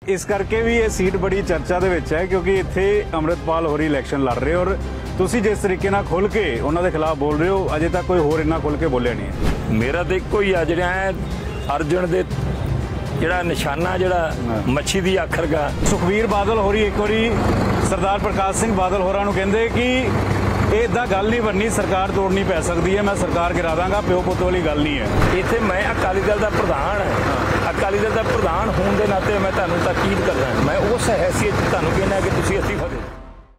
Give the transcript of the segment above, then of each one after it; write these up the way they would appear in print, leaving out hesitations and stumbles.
इस करके भी ये सीट बड़ी चर्चा दे विच है क्योंकि इत्थे अमृतपाल होरी इलैक्शन लड़ रहे और तुसी जिस तरीके नाल खुल के उन्हां दे खिलाफ बोल रहे हो अजे तक कोई होर इन्ना खुल के बोलिया नहीं है। मेरा तो इक्को ही आ जिहड़ा अर्जुन दे जिहड़ा निशाना जिहड़ा मच्छी दी आखर गा। सुखबीर बादल होरी एक बारी सरदार प्रकाश सिंह बादल होरां नूं कहंदे कि इदा गल नहीं बननी, सरकार तोड़नी पै सकती है, मैं सरकार गिरा दांगा, प्यो पुत वाली गल नहीं है। इत्थे मैं अकाली दल का प्रधान है, अकाली दल का प्रधान होने के नाते मैं तुहानूं ताकीद करदा, मैं उस हैसियत तुहानूं कहना कि तुसीं अस्तीफा दे।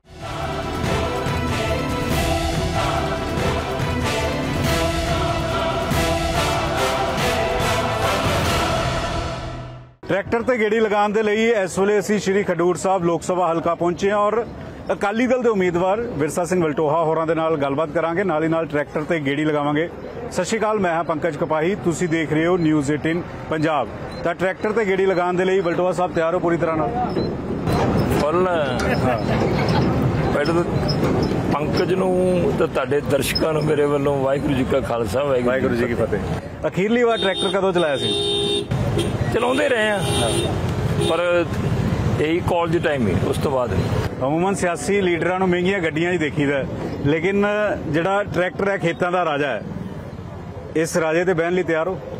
ट्रैक्टर ते गेड़ी लगाने के लिए इस वेले असीं श्री खडूर साहब लोक सभा हलका पहुंचे और अकाली दल के उम्मीदवार विरसा सिंह वलटोहा होरां दे नाल गलबात करांगे, नाल ही नाल ट्रैक्टर ते गेड़ी लगावांगे। सत श्री अकाल, मैं हां पंकज कपाही, तुसीं देख रहे हो न्यूज़ 18 पंजाब। तां ट्रैक्टर ते गेड़ी लगाने के लिए वलटोहा साहब तैयार हो पूरी तरह नाल? फुल पहले तो पंकज नूं ते तुहाडे दर्शकां नूं मेरे वल्लों वाहिगुरू जी का खालसा वाहिगुरू जी की फतेह। अखीरली वार ट्रैक्टर कदों चलाया सी? चलाउंदे रहे हैं पर यही कॉलेज टाइम ही, उस तो बाद नहीं। अमूमन सियासी लीडरां नूं महंगियां गड्डियां ही देखीदा, लेकिन जिहड़ा ट्रैक्टर है खेतां दा राजा है, इस राजे ते बहन लई तैयार हो?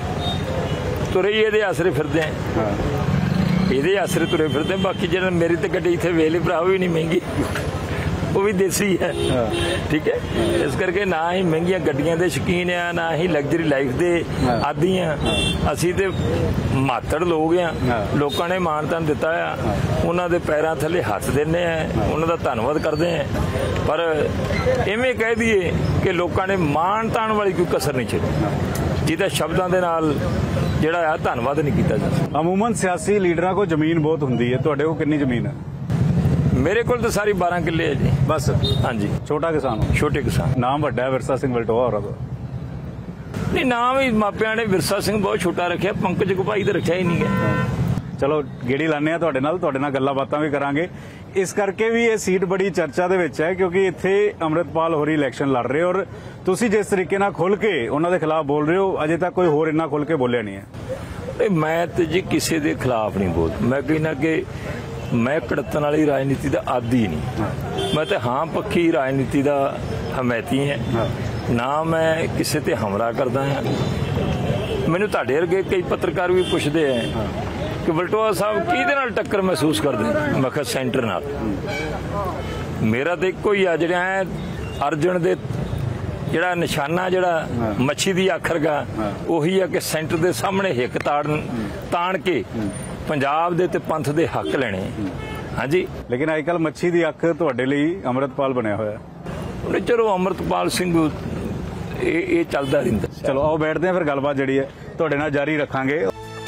तुरे ही इहदे आसरे फिरदे हैं, इहदे आसरे तुरे फिरदे। बाकी जिहड़ा मेरी ते गड्डी इत्थे वेले भरा भी नहीं महंगी, वो भी देसी है, ठीक है। इस करके ना ही महंगिया गड्डियां दे शकीन आ, ना ही लग्जरी लाइफ दे आदी हैं। असीं ते मातड़ लोग हैं, लोगों ने मान तान दिता है, उन्हां दे पैरां थले हथ दिंदे हैं, उन्हां दा धन्नवाद करदे हैं। पर इवें कह दईए कि लोगों ने मान तान वाली कोई कसर नहीं छड्डी, जिहदा शब्दां दे नाल जिहड़ा आ धन्नवाद नहीं कीता जा सकदा। अमूमन सियासी लीडरां को जमीन बहुत हुंदी है, तुहाडे कोल कितनी जमीन है? मेरे को तो सारी 12 किले है जी, बस। हाँ जी, छोटा किसान हो? छोटे किसान। नाम वड्डा है विरसा सिंह वलटोहा होरां दा? नहीं, नाम ही मापियां ने विरसा सिंह बहुत छोटा रखा, पंकज कपाही तो रखा ही नहीं है। चलो गेड़ी लाने आ तुहाडे नाल गल्लां बातां भी करांगे। इस करके भी ये सीट बड़ी चर्चा दे विच है क्योंकि इत्थे अमृतपाल होरी इलैक्शन लड़ रहे और तुसीं जिस तरीके नाल खुल के उन्हां दे खिलाफ बोल रहे हो अजे तक कोई होर इन्ना खुल के बोलिया नहीं है। मैं तो जी किसी के खिलाफ नहीं बोल, मैं कहना कि मैं कड़तन वाली राजनीति का आदी नहीं, मैं तो हाँ पक्की राजनीति का हमैती है, ना मैं किसी ते हमला करदा है। मैनूं तुहाडे वर्गे कई पत्रकार भी पुछदे हैं कि वलटोहा साहब किहदे नाल टक्कर महसूस करदे, मैं कहा सेंटर नाल। मेरा तो इक्को ही आ जिहड़ा अर्जुन दे जिहड़ा निशाना जिहड़ा मच्छी दी आखर गा, उही है कि सेंटर दे सामने हिक ताण के पंजाब दे ते पंथ दे हक लेने। हाँ जी, लेकिन अजकल मच्छी दी अख तुहाडे लई अमृतपाल बनया होया। चलो अमृतपाल सिंह ये चलदा रहिंदा। चलो आओ बैठते हैं, फिर गलबात जिहड़ी है तुहाडे नाल जारी रखांगे।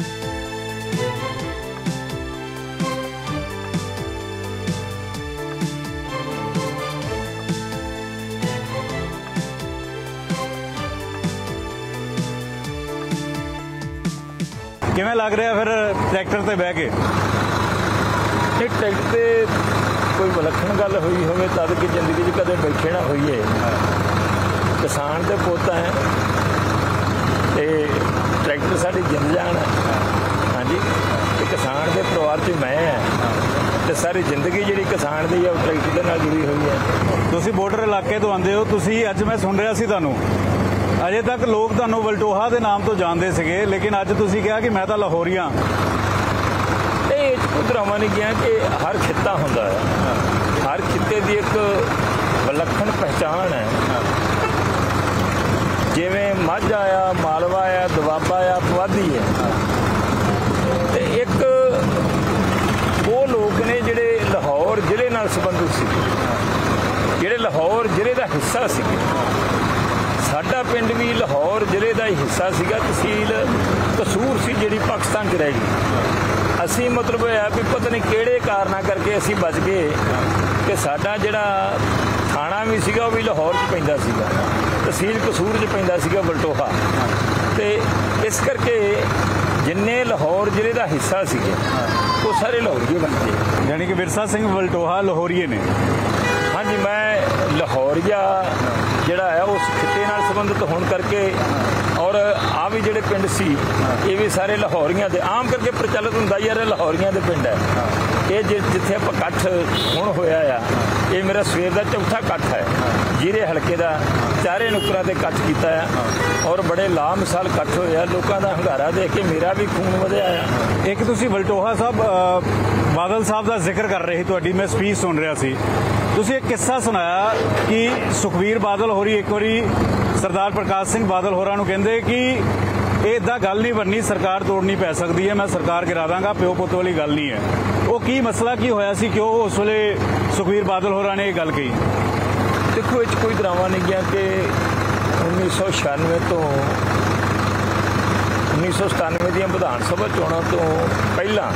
किवें लग रहा फिर ट्रैक्टर ते बह के? ट्रैक्टर ते कोई विलक्षण गल हुई होवे तद कि जिंदगी च कदे बैठे ना होईए। किसान दे पुत है, ट्रैक्टर साडी जिंद जान है। हाँ जी, किसान के परिवार च मैं है, तो सारी जिंदगी जिहड़ी किसान दी है ट्रैक्टर दे नाल जुड़ी हुई है। तुसीं बॉर्डर इलाके तो आंदे हो, तुसीं अज मैं सुन रहा सी तुहानूं अजे तक लोग तुहानूं वलटोहा के नाम तो जानते सीगे, लेकिन अज तुसीं कहा कि मैं तो लाहौरिया। नहीं, कोई ड्रामा नहीं किया कि हर खिता होंदा है, हर खिते की एक विलक्षण पहचान है। जिवें माझ आया, मालवा आया, दुआबा आया, पुआधी है, ते एक वो लोग ने जिहड़े लाहौर जिले नाल संबंधित सी, जिहड़े लाहौर जिले का हिस्सा सी। साडा पिंड भी लाहौर जिले का ही हिस्सा सीगा, तहसील कसूर सी जिहड़ी पाकिस्तान च रह गई। असी मतलब है भी पता नहीं किहड़े कारणा करके असी बच गए कि साडा जिहड़ा थाना भी सीगा वो भी लाहौर च पैंदा सीगा, तहसील कसूर च पैंदा सीगा वलटोहा। ते इस करके जिन्ने लाहौर जिले का हिस्सा सीगे वो सारे लाहौरीए बन गए, यानी कि विरसा सिंह वलटोहा लाहौरीए ने। हाँ जी, मैं लाहौरिया जिहड़ा है उस खिते नाल संबंधित होने करके ਔਰ ਆ ਵੀ ਜਿਹੜੇ ਪਿੰਡ ਸੀ ਇਹ ਵੀ ਸਾਰੇ ਲਾਹੌਰੀਆਂ ਦੇ ਆਮ ਕਰਕੇ ਪ੍ਰਚਲਿਤ ਹੁੰਦਾ ਯਾਰ ਲਾਹੌਰੀਆਂ ਦੇ ਪਿੰਡ ਹੈ ਇਹ ਜਿੱਥੇ ਆਪਾਂ ਇਕੱਠ ਹੁਣ ਹੋਇਆ ਆ ਇਹ ਮੇਰਾ ਸਵੇਰ ਦਾ ਚੌਥਾ ਇਕੱਠ ਹੈ ਜਿਹੜੇ ਹਲਕੇ ਦਾ ਚਾਰੇ ਨੁਕਰਾਂ ਤੇ ਇਕੱਠ ਕੀਤਾ ਆ ਔਰ ਬੜੇ ਲਾਮਿਸਾਲ ਇਕੱਠ ਹੋਇਆ ਲੋਕਾਂ ਦਾ ਹੰਗਾਰਾ ਦੇਖ ਕੇ ਮੇਰਾ ਵੀ ਖੂਨ ਵਧਿਆ ਆ। ਇੱਕ ਤੁਸੀਂ ਵਲਟੋਹਾ ਸਾਹਿਬ ਬਾਦਲ ਸਾਹਿਬ ਦਾ ਜ਼ਿਕਰ ਕਰ ਰਹੇ ਸੀ, ਤੁਹਾਡੀ ਮੈਂ ਸਪੀਚ ਸੁਣ ਰਿਹਾ ਸੀ, ਤੁਸੀਂ ਇੱਕ ਕਿੱਸਾ ਸੁਣਾਇਆ ਕਿ ਸੁਖਬੀਰ ਬਾਦਲ ਹੋਰੀ ਇੱਕ ਵਾਰੀ ਸਰਦਾਰ ਪ੍ਰਕਾਸ਼ ਸਿੰਘ ਬਾਦਲ ਹੋਰਾਂ ਨੂੰ ਕਹਿੰਦੇ ਕਿ ਇਹ ਇੱਦਾਂ ਗੱਲ ਨਹੀਂ ਬਣਨੀ, ਸਰਕਾਰ ਤੋੜਨੀ ਪੈ ਸਕਦੀ ਹੈ, ਮੈਂ ਸਰਕਾਰ ਗਿਰਾ ਦਾਂਗਾ, ਪਿਓ ਪੁੱਤ ਵਾਲੀ ਗੱਲ ਨਹੀਂ ਹੈ। ਉਹ ਕੀ ਮਸਲਾ ਕੀ ਹੋਇਆ ਸੀ, ਕਿਉਂ ਉਸ ਵੇਲੇ ਸੁਖਬੀਰ ਬਾਦਲ ਹੋਰਾਂ ਨੇ ਇਹ ਗੱਲ ਕਹੀ? ਦੇਖੋ ਇਹ 'ਚ ਕੋਈ ਡਰਾਮਾ ਨਹੀਂ ਗਿਆ ਕਿ 1996 ਤੋਂ 1997 ਦੀਆਂ ਵਿਧਾਨ ਸਭਾ ਚੋਣਾਂ ਤੋਂ ਪਹਿਲਾਂ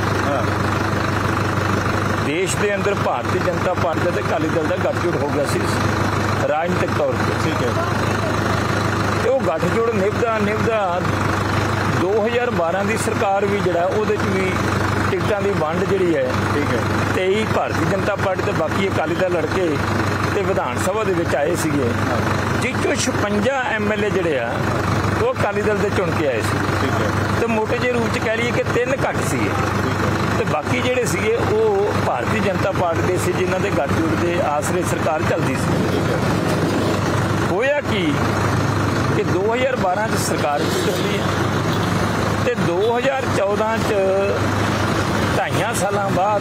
ਦੇਸ਼ ਦੇ ਅੰਦਰ ਭਾਰਤੀ ਜਨਤਾ ਪਾਰਟੀ ਤੇ ਅਕਾਲੀ ਦਲ ਦਾ ਗੱਠਜੋੜ ਹੋ ਗਿਆ ਸੀ ਰਾਜਨੀਤਿਕ ਤੌਰ ਤੇ। ਠੀਕ ਹੈ। ਤੇ ਉਹ ਗੱਠਜੋੜ ਨਿਭਦਾ 2012 ਦੀ ਸਰਕਾਰ ਵੀ ਜਿਹੜਾ ਉਹਦੇ 'ਚ ਵੀ ਟਿਕਟਾਂ ਦੀ ਵੰਡ ਜਿਹੜੀ ਹੈ ਠੀਕ ਹੈ 23 ਭਾਰਤੀ ਜਨਤਾ ਪਾਰਟੀ ਤੇ ਬਾਕੀ ਅਕਾਲੀ ਦਲ ਲੜ ਕੇ ਤੇ ਵਿਧਾਨ ਸਭਾ ਦੇ ਵਿੱਚ ਆਏ ਸੀਗੇ, ਜਿਸ ਚੋਂ 56 MLA ਜਿਹੜੇ ਆ ਉਹ ਅਕਾਲੀ ਦਲ ਦੇ ਚੁਣ ਕੇ ਆਏ ਸੀ। ਠੀਕ ਹੈ। ਤੇ ਮੋਟੇ ਜਿਹੇ ਰੂਪ 'ਚ ਕਹਿ ਲਈਏ ਕਿ 3 ਘੱਟ ਸੀਗੇ ਤੇ ਬਾਕੀ ਜਿਹੜੇ ਸੀਗੇ ਉਹ ਭਾਰਤੀ ਜਨਤਾ ਪਾਰਟੀ ਦੇ ਸੀ ਜਿਨ੍ਹਾਂ ਦੇ ਗੱਠਜੋੜ ਦੇ ਆਸਰੇ ਸਰਕਾਰ ਚੱਲਦੀ ਸੀ। ਹੋਇਆ ਕਿ 2012 'ਚ ਸਰਕਾਰ ਚੱਲਦੀ ਹੈ ਤੇ 2014 'ਚ 2.5 ਸਾਲਾਂ ਬਾਅਦ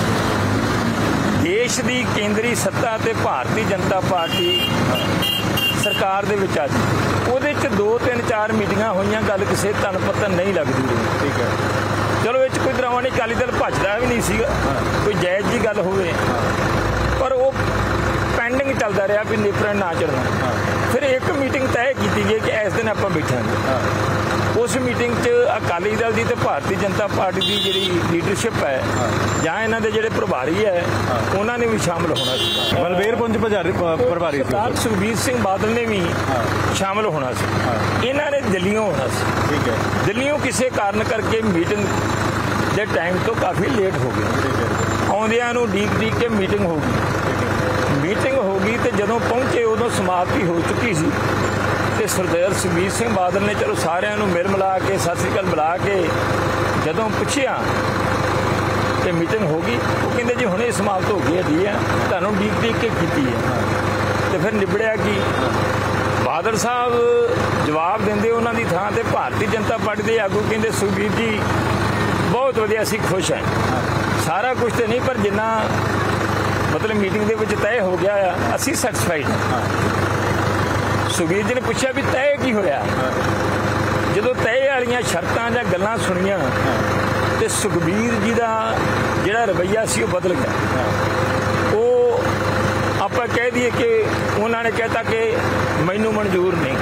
ਦੇਸ਼ ਦੀ ਕੇਂਦਰੀ ਸੱਤਾ ਤੇ ਭਾਰਤੀ ਜਨਤਾ ਪਾਰਟੀ ਸਰਕਾਰ ਦੇ ਵਿੱਚ ਅੱਜ ਉਹਦੇ 'ਚ 2 3 4 ਮੀਟਿੰਗਾਂ ਹੋਈਆਂ, ਗੱਲ ਕਿਸੇ ਤਨ ਪਤਨ ਨਹੀਂ ਲੱਗਦੀ। ਠੀਕ ਹੈ। ਚਲੋ ਇਹ 'ਚ ਕੋਈ ਡਰਾਮਾ ਨਹੀਂ, ਅਕਾਲੀ ਦਲ ਭੱਜਦਾ ਵੀ ਨਹੀਂ ਸੀਗਾ, ਕੋਈ ਜਾਇਜ਼ ਜੀ ਗੱਲ ਹੋਵੇ, ਪਰ ਉਹ ਪੈਂਡਿੰਗ ਚੱਲਦਾ ਰਿਹਾ ਵੀ ਨਿਪਰਨ ਨਾ ਚੜਨਾ। ਫਿਰ ਇੱਕ ਮੀਟਿੰਗ ਤੈਅ ਕੀਤੀ ਗਈ ਕਿ ਇਸ ਦਿਨ ਆਪਾਂ ਬੈਠਾਂਗੇ। ਉਸ ਮੀਟਿੰਗ 'ਚ ਅਕਾਲੀ ਦਲ ਦੀ ਤੇ ਭਾਰਤੀ ਜਨਤਾ ਪਾਰਟੀ ਦੀ ਜਿਹੜੀ ਲੀਡਰਸ਼ਿਪ ਹੈ ਜਾਂ ਇਹਨਾਂ ਦੇ ਜਿਹੜੇ ਪ੍ਰਭਾਰੀ ਹੈ ਉਹਨਾਂ ਨੇ ਵੀ ਸ਼ਾਮਲ ਹੋਣਾ ਸੀ। ਬਲਬੀਰ ਪੁੰਜ ਪ੍ਰਭਾਰੀ ਸੀ, ਸਰਦਾਰ ਸੁਖਬੀਰ ਸਿੰਘ ਬਾਦਲ ਨੇ ਵੀ ਸ਼ਾਮਲ ਹੋਣਾ ਸੀ, ਇਹਨਾਂ ਨੇ ਦਿੱਲੀੋਂ ਹੋਣਾ ਸੀ। ਠੀਕ ਹੈ। ਦਿੱਲੀੋਂ ਕਿਸੇ ਕਾਰਨ ਕਰਕੇ ਮੀਟਿੰਗ ਦੇ ਟਾਈਮ ਤੋਂ ਕਾਫੀ ਲੇਟ ਹੋ ਗਏ, ਆਉਂਦਿਆਂ ਨੂੰ ਡੀਕ ਕੇ ਮੀਟਿੰਗ ਹੋ ਗਈ ਤੇ ਜਦੋਂ ਪਹੁੰਚੇ ਉਦੋਂ ਸਮਾਪਤੀ ਹੋ ਚੁੱਕੀ ਸੀ ਤੇ ਸਰਦਾਰ ਸੁਖਬੀਰ ਸਿੰਘ ਬਾਦਲ ਨੇ ਚਲੋ ਸਾਰਿਆਂ ਨੂੰ ਮਿਲ ਮਿਲਾ ਕੇ ਸਤਿ ਸ੍ਰੀ ਅਕਾਲ ਬੁਲਾ ਕੇ ਜਦੋਂ ਪੁੱਛਿਆ ਕਿ ਮੀਟਿੰਗ ਹੋ ਗਈ, ਉਹ ਕਹਿੰਦੇ ਜੀ ਹੁਣੇ ਸਮਾਪਤ ਹੋ ਗਈ ਹੈ, ਤੁਹਾਨੂੰ ਡੀਕ ਕੇ ਕੀਤੀ ਹੈ। ਤੇ ਫਿਰ ਨਿਬੜਿਆ ਕਿ ਬਾਦਲ ਸਾਹਿਬ ਜਵਾਬ ਦਿੰਦੇ ਉਹਨਾਂ ਦੀ ਥਾਂ ਤੇ ਭਾਰਤੀ ਜਨਤਾ ਪਾਰਟੀ ਦੇ ਆਗੂ ਕਹਿੰਦੇ ਸੁਖਬੀਰ ਜੀ ਬਹੁਤ ਵਧੀਆ, ਅਸੀਂ ਖੁਸ਼ ਹਾਂ, ਸਾਰਾ ਕੁਝ ਤੇ ਨਹੀਂ ਪਰ ਜਿੰਨਾ ਮਤਲਬ ਮੀਟਿੰਗ ਦੇ ਵਿੱਚ ਤੈਅ ਹੋ ਗਿਆ ਆ ਅਸੀਂ ਸੈਟੀਸਫਾਈਡ ਹਾਂ। ਸੁਖਬੀਰ ਜੀ ਨੇ ਪੁੱਛਿਆ ਵੀ ਤੈਅ ਕੀ ਹੋਇਆ? ਜਦੋਂ ਤੈਅ ਵਾਲੀਆਂ ਸ਼ਰਤਾਂ ਜਾਂ ਗੱਲਾਂ ਸੁਣੀਆਂ ਤੇ ਸੁਖਬੀਰ ਜੀ ਦਾ ਜਿਹੜਾ ਰਵੱਈਆ ਸੀ ਉਹ ਬਦਲ ਗਿਆ। ਉਹ ਆਪਾਂ ਕਹਿ ਦਈਏ ਕਿ ਉਹਨਾਂ ਨੇ ਕਹਿਤਾ ਕਿ ਮੈਨੂੰ ਮਨਜ਼ੂਰ ਨਹੀਂ,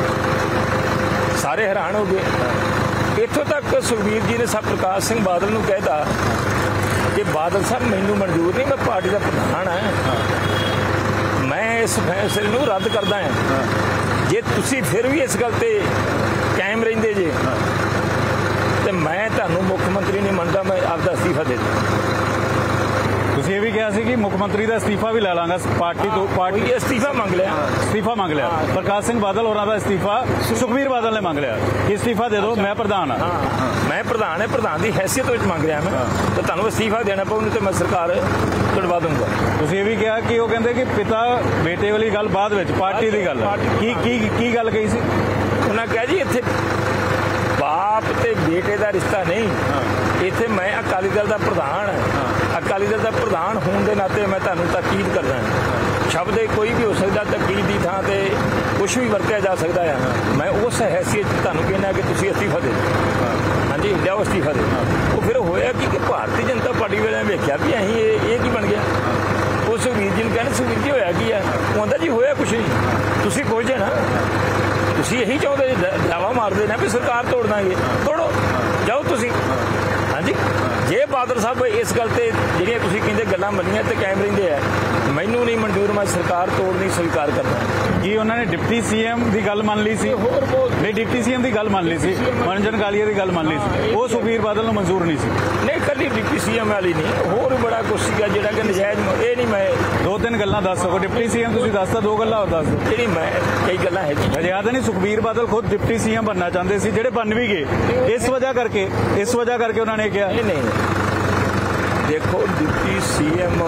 ਸਾਰੇ ਹੈਰਾਨ ਹੋ ਗਏ। ਇੱਥੋਂ ਤੱਕ ਸੁਖਬੀਰ ਜੀ ਨੇ ਪ੍ਰਕਾਸ਼ ਸਿੰਘ ਬਾਦਲ ਨੂੰ ਕਹਿਤਾ ਕਿ ਬਾਦਲ ਸਾਹਿਬ ਮੈਨੂੰ ਮਨਜ਼ੂਰ ਨਹੀਂ, ਮੈਂ ਪਾਰਟੀ ਦਾ ਪ੍ਰਧਾਨ ਹਾਂ, ਮੈਂ ਇਸ ਫੈਸਲੇ ਨੂੰ ਰੱਦ ਕਰਦਾ ਹਾਂ। ਜੇ ਤੁਸੀਂ ਫਿਰ ਵੀ ਇਸ ਗੱਲ ਤੇ ਕਾਇਮ ਰਹਿੰਦੇ ਜੇ ਤੇ ਮੈਂ ਤੁਹਾਨੂੰ ਮੁੱਖ ਮੰਤਰੀ ਨਹੀਂ ਮੰਨਦਾ, ਮੈਂ ਆਪਦਾ ਅਸਤੀਫਾ ਦੇ ਦਿੰਦਾ। ਤੁਸੀਂ ਇਹ ਵੀ ਕਿਹਾ ਸੀ ਕਿ ਮੁੱਖ ਮੰਤਰੀ ਦਾ ਅਸਤੀਫਾ ਵੀ ਲੈ ਲਾਂਗਾ, ਪਾਰਟੀ ਤੋਂ ਪਾਰਟੀ ਅਸਤੀਫਾ ਮੰਗ ਲਿਆ। ਪ੍ਰਕਾਸ਼ ਸਿੰਘ ਬਾਦਲ ਹੋਰਾਂ ਦਾ ਅਸਤੀਫਾ ਸੁਖਬੀਰ ਬਾਦਲ ਨੇ ਮੰਗ ਲਿਆ ਕਿ ਅਸਤੀਫਾ ਦੇ ਦਿਓ, ਮੈਂ ਪ੍ਰਧਾਨ ਹਾਂ। ਮੈਂ ਪ੍ਰਧਾਨ ਹੈ, ਪ੍ਰਧਾਨ ਦੀ ਹੈਸੀਅਤ ਵਿੱਚ ਮੰਗ ਰਿਹਾ ਮੈਂ, ਤੇ ਤੁਹਾਨੂੰ ਅਸਤੀਫਾ ਦੇਣਾ ਪਊ ਨਹੀਂ ਤੇ ਮੈਂ ਸਰਕਾਰ ਤੁੜਵਾ ਦੂੰਗਾ। ਤੁਸੀਂ ਇਹ ਵੀ ਕਿਹਾ ਕਿ ਉਹ ਕਹਿੰਦੇ ਕਿ ਪਿਤਾ ਬੇਟੇ ਵਾਲੀ ਗੱਲ ਬਾਅਦ ਵਿੱਚ, ਪਾਰਟੀ ਦੀ ਗੱਲ ਕੀ ਗੱਲ ਕਹੀ ਸੀ? ਉਹਨਾਂ ਕਿਹਾ ਜੀ ਇੱਥੇ ਬਾਪ ਤੇ ਬੇਟੇ ਦਾ ਰਿਸ਼ਤਾ ਨਹੀਂ, ਇੱਥੇ ਮੈਂ ਅਕਾਲੀ ਦਲ ਦਾ ਪ੍ਰਧਾਨ ਹਾਂ, ਅਕਾਲੀ ਦਲ ਦਾ ਪ੍ਰਧਾਨ ਹੋਣ ਦੇ ਨਾਤੇ ਮੈਂ ਤੁਹਾਨੂੰ ਤਾਕੀਦ ਕਰਦਾ ਹਾਂ। ਸ਼ਬਦ ਕੋਈ ਵੀ ਹੋ ਸਕਦਾ, ਤਾਕੀਦ ਦੀ ਥਾਂ ਤੇ ਕੁਝ ਵੀ ਵਰਤਿਆ ਜਾ ਸਕਦਾ ਹੈ। ਮੈਂ ਉਸ ਹੈਸੀਅਤ 'ਚ ਤੁਹਾਨੂੰ ਕਹਿੰਦਾ ਕਿ ਤੁਸੀਂ ਅਸਤੀਫਾ ਦੇ ਦਿਓ। ਹਾਂਜੀ ਜਾਓ ਅਸਤੀਫਾ ਦੇ। ਉਹ ਫਿਰ ਹੋਇਆ ਕਿ ਭਾਰਤੀ ਜਨਤਾ ਪਾਰਟੀ ਵਾਲਿਆਂ ਨੇ ਵੇਖਿਆ ਵੀ ਅਸੀਂ ਇਹ ਕੀ ਬਣ ਗਿਆ। ਉਹ ਸੁਖਬੀਰ ਜੀ ਨੂੰ ਕਹਿੰਦੇ ਸੁਖਬੀਰ ਜੀ ਹੋਇਆ ਕੀ ਹੈ? ਉਹ ਕਹਿੰਦਾ ਜੀ ਹੋਇਆ ਕੁਛ ਨਹੀਂ, ਤੁਸੀਂ ਖੋਜੇ ਨਾ, ਤੁਸੀਂ ਇਹੀ ਚਾਹੁੰਦੇ ਦਾਵਾ ਮਾਰਦੇ ਨੇ ਵੀ ਸਰਕਾਰ ਤੋੜ ਦਾਂਗੇ, ਤੋੜੋ, ਜਾਓ ਤੁਸੀਂ। ਹਾਂਜੀ ਜੇ ਬਾਦਲ ਸਾਹਿਬ ਇਸ ਗੱਲ ਤੇ ਜਿਹੜੀਆਂ ਤੁਸੀਂ ਕਹਿੰਦੇ ਗੱਲਾਂ ਮੰਨੀਆਂ ਤੇ ਕਾਇਮ ਰਹਿੰਦੇ ਆ, ਮੈਨੂੰ ਨਹੀਂ ਮਨਜ਼ੂਰ, ਮੈਂ ਸਰਕਾਰ ਤੋੜਨੀ ਸਵੀਕਾਰ ਕਰਦਾ। ਕੀ ਉਹਨਾਂ ਨੇ ਡਿਪਟੀ ਸੀਐਮ ਦੀ ਗੱਲ ਮੰਨ ਲਈ ਸੀ? ਨਹੀਂ, ਡਿਪਟੀ ਸੀਐਮ ਦੀ ਗੱਲ ਮੰਨ ਲਈ ਸੀ, ਮਨਜਨ ਕਾਲੀਆ ਦੀ ਗੱਲ ਮੰਨ ਲਈ ਸੀ, ਉਹ ਸੁਖਬੀਰ ਬਾਦਲ ਨੂੰ ਮਨਜ਼ੂਰ ਨਹੀਂ ਸੀ। ਨਹੀਂ, ਕੱਲੀ ਡਿਪਟੀ ਸੀਐਮ ਵਾਲੀ ਨਹੀਂ, ਹੋਰ ਬੜਾ ਕੁਛ ਸੀਗਾ ਜਿਹੜਾ ਕਿ ਨਜਾਇਜ਼, ਇਹ ਨਹੀਂ ਮੈਂ 2 ਤਿੰਨ ਗੱਲਾਂ ਦੱਸ ਸਕੋ। ਡਿਪਟੀ ਸੀਐਮ ਤੁਸੀਂ ਦੱਸਤਾ, ਦੋ ਗੱਲਾਂ ਹੋਰ ਦੱਸ ਦਿਓ। ਜਿਹੜੀ ਮੈਂ ਕਈ ਗੱਲਾਂ ਹੈਗੀਆਂ ਅਜੇ ਯਾਦ ਨਹੀਂ ਸੁਖਬੀਰ ਬਾਦਲ ਖੁਦ ਡਿਪਟੀ ਸੀਐਮ ਬਣਨਾ ਚਾਹੁੰਦੇ ਸੀ, ਜਿਹੜੇ ਬਣ ਵੀ ਗਏ ਇਸ ਵਜ੍ਹਾ ਕਰਕੇ ਉਹਨਾਂ ਨੇ ਕਿਹਾ ਨਹੀਂ ਦੇਖੋ ਡਿਪਟੀ ਸੀਐਮ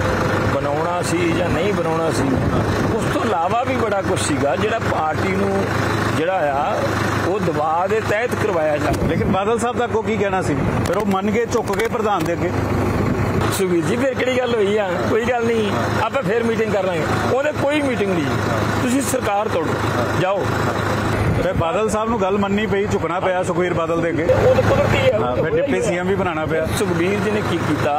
ਬਣਾਉਣਾ ਸੀ ਜਾਂ ਨਹੀਂ ਬਣਾਉਣਾ ਸੀ, ਉਸ ਤੋਂ ਇਲਾਵਾ ਵੀ ਬੜਾ ਕੁਝ ਸੀਗਾ ਜਿਹੜਾ ਪਾਰਟੀ ਨੂੰ ਜਿਹੜਾ ਆ ਉਹ ਦਬਾਅ ਦੇ ਤਹਿਤ ਕਰਵਾਇਆ ਜਾਂਦਾ। ਲੇਕਿਨ ਬਾਦਲ ਸਾਹਿਬ ਦਾ ਅੱਗੋਂ ਕੀ ਕਹਿਣਾ ਸੀ? ਫਿਰ ਉਹ ਮੰਨ ਕੇ ਝੁੱਕ ਗਏ ਪ੍ਰਧਾਨ ਦੇ ਅੱਗੇ। ਸੁਖਬੀਰ ਜੀ ਫਿਰ ਕਿਹੜੀ ਗੱਲ ਹੋਈ ਆ? ਕੋਈ ਗੱਲ ਨਹੀਂ, ਆਪਾਂ ਫਿਰ ਮੀਟਿੰਗ ਕਰ ਲਾਂਗੇ। ਉਹਨੇ ਕੋਈ ਮੀਟਿੰਗ ਨਹੀਂ, ਤੁਸੀਂ ਸਰਕਾਰ ਤੋੜੋ ਜਾਓ। ਫਿਰ ਬਾਦਲ ਸਾਹਿਬ ਨੂੰ ਗੱਲ ਮੰਨਣੀ ਪਈ, ਝੁਕਣਾ ਪਿਆ ਸੁਖਬੀਰ ਬਾਦਲ ਦੇ ਅੱਗੇ। ਉਹ ਤਾਂ ਕੁਦਰਤੀ ਹੈ, ਫਿਰ ਡਿਪਟੀ ਸੀਐਮ ਵੀ ਬਣਾਉਣਾ ਪਿਆ। ਸੁਖਬੀਰ ਜੀ ਨੇ ਕੀ ਕੀਤਾ,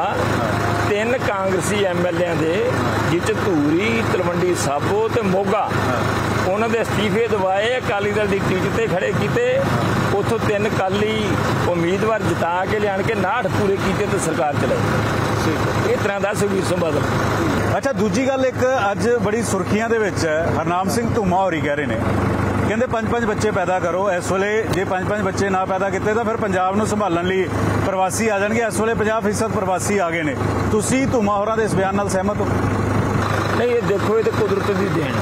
3 ਕਾਂਗਰਸੀ ਐਮਐਲਏਆਂ ਦੇ ਜਿੱਚ ਧੂਰੀ, ਤਲਵੰਡੀ ਸਾਬੋ ਤੇ ਮੋਗਾ, ਉਹਨਾਂ ਦੇ ਅਸਤੀਫੇ ਦਵਾਏ, ਅਕਾਲੀ ਦਲ ਦੀ ਟਿਕਟ ਤੇ ਖੜੇ ਕੀਤੇ। ਉੱਥੋਂ 3 ਕਾਲੀ ਉਮੀਦਵਾਰ ਜਿਤਾ ਕੇ ਲਿਆਣ ਕੇ 59 ਪੂਰੇ ਕੀਤੇ ਤੇ ਸਰਕਾਰ ਚਲਾਈ। ਇਸ ਤਰ੍ਹਾਂ ਦਾ ਸੁਖਬੀਰ ਸਿੰਘ ਬਾਦਲ। ਅੱਛਾ, ਦੂਜੀ ਗੱਲ ਇੱਕ ਅੱਜ ਬੜੀ ਸੁਰਖੀਆਂ ਦੇ ਵਿੱਚ ਹੈ, ਹਰਨਾਮ ਸਿੰਘ ਧੂਮਾ ਹੋਰੀ ਕਹਿ ਰਹੇ ਨੇ, ਕਹਿੰਦੇ 5-5 ਬੱਚੇ ਪੈਦਾ ਕਰੋ। ਇਸ ਵੇਲੇ ਜੇ 5-5 ਬੱਚੇ ਨਾ ਪੈਦਾ ਕੀਤੇ ਤਾਂ ਫਿਰ ਪੰਜਾਬ ਨੂੰ ਸੰਭਾਲਣ ਲਈ ਪ੍ਰਵਾਸੀ ਆ ਜਾਣਗੇ। ਇਸ ਵੇਲੇ 50% ਪ੍ਰਵਾਸੀ ਆ ਗਏ ਨੇ। ਤੁਸੀਂ ਧੂਮਾ ਹੋਰਾਂ ਦੇ ਇਸ ਬਿਆਨ ਨਾਲ ਸਹਿਮਤ ਹੋ? ਨਹੀਂ, ਇਹ ਦੇਖੋ, ਇਹ ਤਾਂ ਕੁਦਰਤ ਦੀ ਦੇਣ।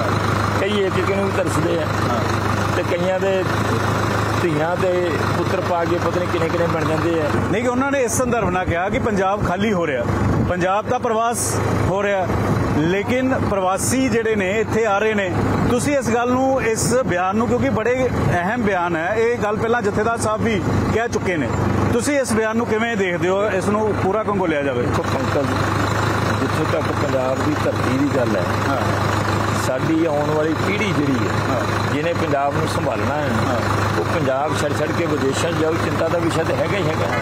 ਕਈ ਇੱਕ ਨੂੰ ਵੀ ਤਰਸਦੇ ਆ ਤੇ ਕਈਆਂ ਦੇ ਧੀਆਂ ਦੇ ਪੁੱਤਰ ਪਾ ਕੇ ਪਤਾ ਨਹੀਂ ਕਿੰਨੇ ਬਣ ਜਾਂਦੇ ਆ। ਨਹੀਂ, ਕਿ ਉਹਨਾਂ ਨੇ ਇਸ ਸੰਦਰਭ ਨਾਲ ਕਿਹਾ ਕਿ ਪੰਜਾਬ ਖਾਲੀ ਹੋ ਰਿਹਾ, ਪੰਜਾਬ ਦਾ ਪ੍ਰਵਾਸ ਹੋ ਰਿਹਾ, ਲੇਕਿਨ ਪ੍ਰਵਾਸੀ ਜਿਹੜੇ ਨੇ ਇੱਥੇ ਆ ਰਹੇ ਨੇ। ਤੁਸੀਂ ਇਸ ਗੱਲ ਨੂੰ, ਇਸ ਬਿਆਨ ਨੂੰ, ਕਿਉਂਕਿ ਬੜੇ ਅਹਿਮ ਬਿਆਨ ਹੈ, ਇਹ ਗੱਲ ਪਹਿਲਾਂ ਜਥੇਦਾਰ ਸਾਹਿਬ ਵੀ ਕਹਿ ਚੁੱਕੇ ਨੇ, ਤੁਸੀਂ ਇਸ ਬਿਆਨ ਨੂੰ ਕਿਵੇਂ ਦੇਖਦੇ ਹੋ? ਇਸ ਨੂੰ ਪੂਰਾ ਕੰਗੋਲਿਆ ਜਾਵੇ। ਪੰਕਜ, ਜਿੱਥੋਂ ਤੱਕ ਪੰਜਾਬ ਦੀ ਧਰਤੀ ਦੀ ਗੱਲ ਹੈ, ਸਾਡੀ ਆਉਣ ਵਾਲੀ ਪੀੜ੍ਹੀ ਜਿਹੜੀ ਹੈ, ਜਿਹਨੇ ਪੰਜਾਬ ਨੂੰ ਸੰਭਾਲਣਾ ਹੈ, ਉਹ ਪੰਜਾਬ ਛੱਡ ਕੇ ਵਿਦੇਸ਼ਾਂ ਜਾਊ, ਚਿੰਤਾ ਦਾ ਵਿਸ਼ਾ ਤਾਂ ਹੈਗਾ ਹੀ ਹੈਗਾ।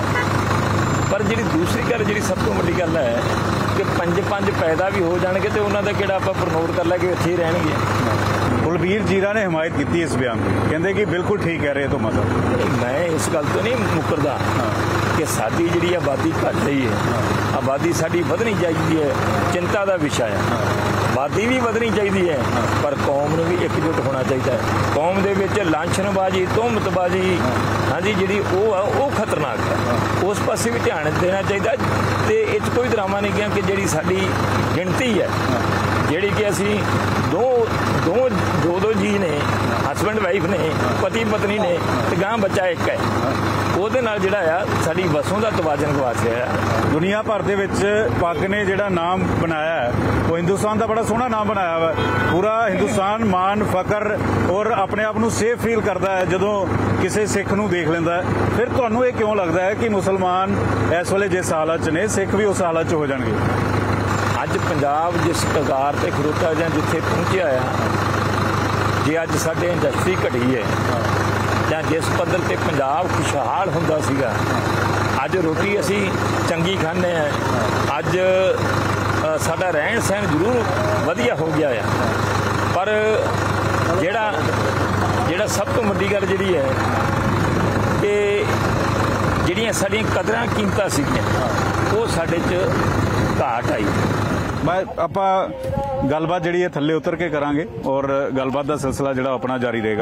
ਪਰ ਜਿਹੜੀ ਦੂਸਰੀ ਗੱਲ, ਜਿਹੜੀ ਸਭ ਤੋਂ ਵੱਡੀ ਗੱਲ ਹੈ ਕਿ 5-5 ਪੈਦਾ ਵੀ ਹੋ ਜਾਣਗੇ ਤੇ ਉਹਨਾਂ ਦਾ ਕਿਹੜਾ ਆਪਾਂ ਪ੍ਰਮੋਟ ਕਰ ਲਾਂਗੇ, ਇੱਥੇ ਹੀ ਰਹਿਣਗੇ। ਕੁਲਬੀਰ ਜੀਰਾ ਨੇ ਹਮਾਇਤ ਕੀਤੀ ਇਸ ਬਿਆਨ ਦੀ, ਕਹਿੰਦੇ ਕਿ ਬਿਲਕੁਲ ਠੀਕ ਕਹਿ ਰਹੇ ਤੋਂ ਮਤਲਬ। ਮੈਂ ਇਸ ਗੱਲ ਤੋਂ ਨਹੀਂ ਮੁੱਕਰਦਾ ਕਿ ਸਾਡੀ ਜਿਹੜੀ ਆਬਾਦੀ ਘਟ ਰਹੀ ਹੈ, ਆਬਾਦੀ ਸਾਡੀ ਵਧਣੀ ਚਾਹੀਦੀ ਹੈ, ਚਿੰਤਾ ਦਾ ਵਿਸ਼ਾ ਹੈ। ਆਬਾਦੀ ਵੀ ਵਧਣੀ ਚਾਹੀਦੀ ਹੈ, ਪਰ ਕੌਮ ਨੂੰ ਵੀ ਇਕਜੁੱਟ ਹੋਣਾ ਚਾਹੀਦਾ ਹੈ। ਕੌਮ ਦੇ ਵਿੱਚ ਲਾਂਛਨਬਾਜ਼ੀ, ਤੋਹਮਤਬਾਜ਼ੀ, ਹਾਂਜੀ, ਜਿਹੜੀ ਉਹ ਆ, ਉਹ ਖਤਰਨਾਕ ਹੈ। ਉਸ ਪਾਸੇ ਵੀ ਧਿਆਨ ਦੇਣਾ ਚਾਹੀਦਾ। ਤੇ ਇਹ 'ਚ ਕੋਈ ਡਰਾਮਾ ਨਹੀਂ ਗਿਆ ਕਿ ਜਿਹੜੀ ਸਾਡੀ ਗਿਣਤੀ ਹੈ, ਜਿਹੜੀ ਕਿ ਅਸੀਂ ਦੋ ਜੀ ਨੇ, ਹਸਬੈਂਡ ਵਾਈਫ ਨੇ, ਪਤੀ ਪਤਨੀ ਨੇ, ਤੇ ਗਾਂ ਬੱਚਾ ਇੱਕ ਹੈ, ਉਹਦੇ ਨਾਲ ਜਿਹੜਾ ਆ ਸਾਡੀ ਵਸੋਂ ਦਾ ਤਵਾਜ਼ਨ ਗਵਾਚ ਗਿਆ। ਦੁਨੀਆ ਭਰ ਦੇ ਵਿੱਚ ਪੱਗ ਨੇ ਜਿਹੜਾ ਨਾਮ ਬਣਾਇਆ ਹੈ, ਉਹ ਹਿੰਦੁਸਤਾਨ ਦਾ ਬੜਾ ਸੋਹਣਾ ਨਾਮ ਬਣਾਇਆ ਵਾ। ਪੂਰਾ ਹਿੰਦੁਸਤਾਨ ਮਾਣ, ਫਕਰ ਔਰ ਆਪਣੇ ਆਪ ਨੂੰ ਸੇਫ ਫੀਲ ਕਰਦਾ ਹੈ ਜਦੋਂ ਕਿਸੇ ਸਿੱਖ ਨੂੰ ਦੇਖ ਲੈਂਦਾ ਹੈ। ਫਿਰ ਤੁਹਾਨੂੰ ਇਹ ਕਿਉਂ ਲੱਗਦਾ ਹੈ ਕਿ ਮੁਸਲਮਾਨ ਇਸ ਵੇਲੇ ਜਿਸ ਹਾਲਤ 'ਚ ਨੇ, ਸਿੱਖ ਵੀ ਉਸ ਹਾਲਤ 'ਚ ਹੋ ਜਾਣਗੇ? ਅੱਜ ਪੰਜਾਬ ਜਿਸ ਕਗਾਰ ਤੇ ਖੜੋਤਾ ਜਾਂ ਜਿੱਥੇ ਪਹੁੰਚਿਆ ਆ, ਜੇ ਅੱਜ ਸਾਡੇ ਇੰਡਸਟਰੀ ਘਟੀ ਹੈ ਜਾਂ ਜਿਸ ਪੱਧਰ ਤੇ ਪੰਜਾਬ ਖੁਸ਼ਹਾਲ ਹੁੰਦਾ ਸੀਗਾ, ਅੱਜ ਰੋਟੀ ਅਸੀਂ ਚੰਗੀ ਖਾਂਦੇ ਆ, ਅੱਜ ਸਾਡਾ ਰਹਿਣ ਸਹਿਣ ਜ਼ਰੂਰ ਵਧੀਆ ਹੋ ਗਿਆ ਆ, ਪਰ ਜਿਹੜਾ ਸਭ ਤੋਂ ਵੱਡੀ ਗੱਲ ਜਿਹੜੀ ਹੈ ਕਿ ਜਿਹੜੀਆਂ ਸਾਡੀਆਂ ਕਦਰਾਂ ਕੀਮਤਾਂ ਸੀਗੀਆਂ, ਉਹ ਸਾਡੇ 'ਚ ਘਾਟ ਆਈ। ਆਪਾਂ ਗੱਲਬਾਤ ਜਿਹੜੀ ਹੈ ਥੱਲੇ ਉਤਰ ਕੇ ਕਰਾਂਗੇ ਔਰ ਗੱਲਬਾਤ ਦਾ ਸਿਲਸਿਲਾ ਜਿਹੜਾ ਆਪਣਾ ਜਾਰੀ ਰਹੇਗਾ।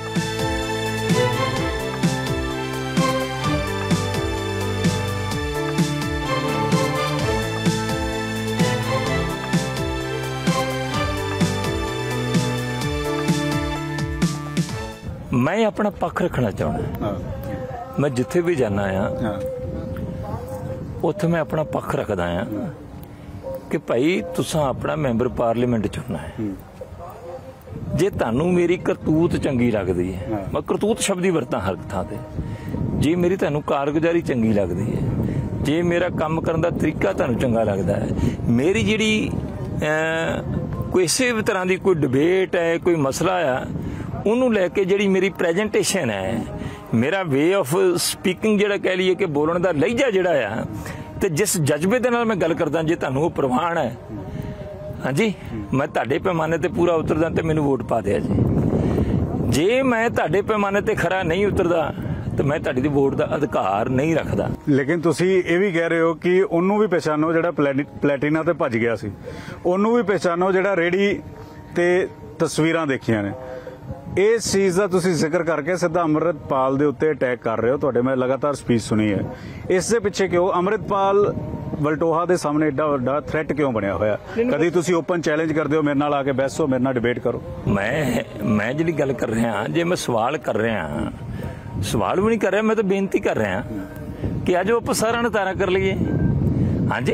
ਮੈਂ ਆਪਣਾ ਪੱਖ ਰੱਖਣਾ ਚਾਹੁੰਦਾ। ਮੈਂ ਜਿੱਥੇ ਵੀ ਜਾਣਾ ਆ, ਉੱਥੇ ਮੈਂ ਆਪਣਾ ਪੱਖ ਰੱਖਦਾ ਆ ਕਿ ਭਾਈ ਤੁਸੀਂ ਆਪਣਾ ਮੈਂਬਰ ਪਾਰਲੀਮੈਂਟ ਚੁਣਨਾ ਹੈ। ਜੇ ਤੁਹਾਨੂੰ ਮੇਰੀ ਕਰਤੂਤ ਚੰਗੀ ਲੱਗਦੀ ਹੈ, ਮੈਂ ਕਰਤੂਤ ਸ਼ਬਦ ਹੀ ਵਰਤਾਂ ਹਰ ਥਾਂ ਤੇ, ਜੇ ਮੇਰੀ ਤੁਹਾਨੂੰ ਕਾਰਗੁਜ਼ਾਰੀ ਚੰਗੀ ਲੱਗਦੀ ਹੈ, ਜੇ ਮੇਰਾ ਕੰਮ ਕਰਨ ਦਾ ਤਰੀਕਾ ਤੁਹਾਨੂੰ ਚੰਗਾ ਲੱਗਦਾ ਹੈ, ਮੇਰੀ ਜਿਹੜੀ ਕਿਸੇ ਵੀ ਤਰ੍ਹਾਂ ਦੀ ਕੋਈ ਡਿਬੇਟ ਹੈ, ਕੋਈ ਮਸਲਾ ਆ, ਉਹਨੂੰ ਲੈ ਕੇ ਜਿਹੜੀ ਮੇਰੀ ਪ੍ਰੈਜੈਂਟੇਸ਼ਨ ਹੈ, ਮੇਰਾ ਵੇ ਆਫ ਸਪੀਕਿੰਗ ਜਿਹੜਾ ਕਹਿ ਲਈਏ ਕਿ ਬੋਲਣ ਦਾ ਲਹਿਜਾ ਜਿਹੜਾ ਆ, ਤੇ ਜਿਸ ਜਜ਼ਬੇ ਦੇ ਨਾਲ ਮੈਂ ਗੱਲ ਕਰਦਾ, ਜੇ ਤੁਹਾਨੂੰ ਉਹ ਪ੍ਰਵਾਨ ਹੈ, ਹਾਂਜੀ, ਮੈਂ ਤੁਹਾਡੇ ਪੈਮਾਨੇ ਤੇ ਪੂਰਾ ਉਤਰਦਾ ਤੇ ਮੈਨੂੰ ਵੋਟ ਪਾ ਦਿਆ ਜੀ। ਜੇ ਮੈਂ ਤੁਹਾਡੇ ਪੈਮਾਨੇ ਤੇ ਖਰਾ ਨਹੀਂ ਉਤਰਦਾ ਤੇ ਮੈਂ ਤੁਹਾਡੀ ਦੀ ਵੋਟ ਦਾ ਅਧਿਕਾਰ ਨਹੀਂ ਰੱਖਦਾ। ਲੇਕਿਨ ਤੁਸੀਂ ਇਹ ਵੀ ਕਹਿ ਰਹੇ ਹੋ ਕਿ ਉਹਨੂੰ ਵੀ ਪਛਾਣੋ ਜਿਹੜਾ ਪਲੈਟੀਨਾ ਤੇ ਭੱਜ ਗਿਆ ਸੀ, ਉਹਨੂੰ ਵੀ ਪਛਾਣੋ ਜਿਹੜਾ ਰੇੜੀ ਤੇ ਤਸਵੀਰਾਂ ਦੇਖੀਆਂ ਨੇ। ਇਸ ਚੀਜ਼ ਦਾ ਤੁਸੀਂ ਜ਼ਿਕਰ ਕਰਕੇ ਸਿੱਧਾ ਅੰਮ੍ਰਿਤਪਾਲ ਦੇ ਉੱਤੇ ਅਟੈਕ ਕਰ ਰਹੇ ਹੋ। ਤੁਹਾਡੇ ਮੈਂ ਲਗਾਤਾਰ ਸਪੀਚ ਸੁਣੀ ਹੈ, ਇਸ ਦੇ ਪਿੱਛੇ ਕਿਉਂ? ਅੰਮ੍ਰਿਤਪਾਲ ਵਲਟੋਹਾ ਦੇ ਸਾਹਮਣੇ ਏਡਾ ਵੱਡਾ ਥ੍ਰੈਟ ਕਿਉਂ ਬਣਿਆ ਹੋਇਆ? ਕਦੀ ਤੁਸੀਂ ਓਪਨ ਚੈਲੰਜ ਕਰਦੇ ਹੋ, ਮੇਰੇ ਨਾਲ ਆ ਕੇ ਬਹਿਸੋ, ਮੇਰੇ ਨਾਲ ਡਿਬੇਟ ਕਰੋ। ਮੈਂ ਜਿਹੜੀ ਗੱਲ ਕਰ ਰਿਹਾ, ਜੇ ਮੈਂ ਸਵਾਲ ਕਰ ਰਿਹਾ, ਸਵਾਲ ਵੀ ਨਹੀਂ ਕਰ ਰਿਹਾ, ਮੈਂ ਤਾਂ ਬੇਨਤੀ ਕਰ ਰਿਹਾ ਕਿ ਅੱਜ ਆਪਾਂ ਸਾਰਿਆਂ ਨੂੰ ਤਾਰਾ ਕਰ ਲਈਏ। ਹਾਂਜੀ,